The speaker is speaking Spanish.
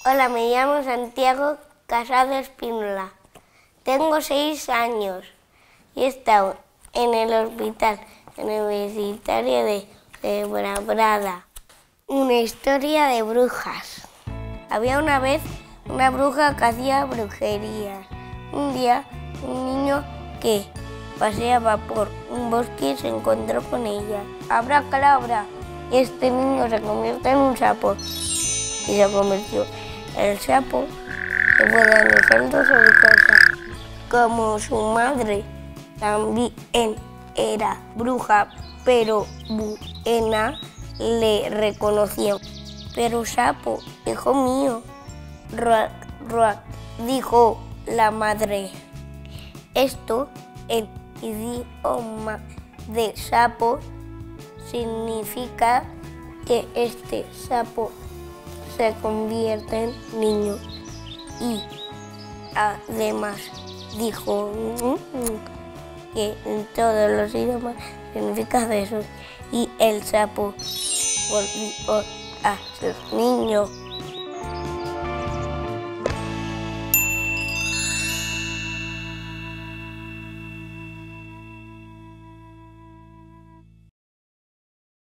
Hola, me llamo Santiago Casado Espínola. Tengo 6 años y he estado en el Hospital Universitario de Fuenlabrada. Una historia de brujas. Había una vez una bruja que hacía brujería. Un día, un niño que paseaba por un bosque se encontró con ella. Abracadabra. Y este niño se convierte en un sapo. Y se convirtió. El sapo se fue dando saltos a su casa. Como su madre también era bruja, pero buena, le reconoció. Pero sapo, hijo mío, ruac, ruac, dijo la madre. Esto, en idioma de sapo, significa que este sapo se convierte en niño. Y además dijo que en todos los idiomas significa eso. Y el sapo volvió a ser niño.